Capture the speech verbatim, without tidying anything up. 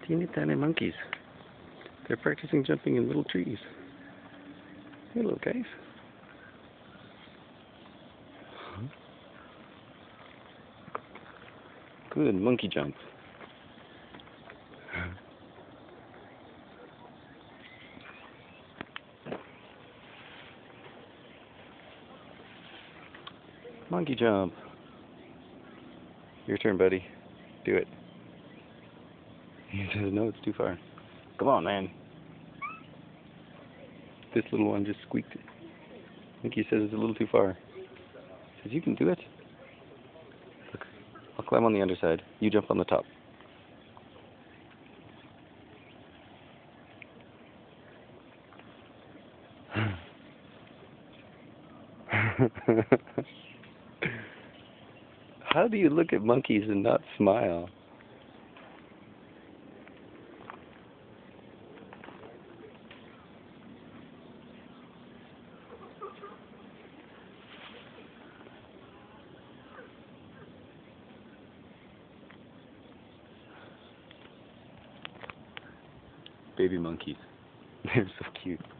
Teeny tiny monkeys. They're practicing jumping in little trees. Hey, little guys. Good monkey jump. Monkey jump. Your turn, buddy. Do it. He says, no, it's too far. Come on, man. This little one just squeaked. I think he says it's a little too far. He says, you can do it. Look, I'll climb on the underside. You jump on the top. How do you look at monkeys and not smile? Baby monkeys. They're so cute.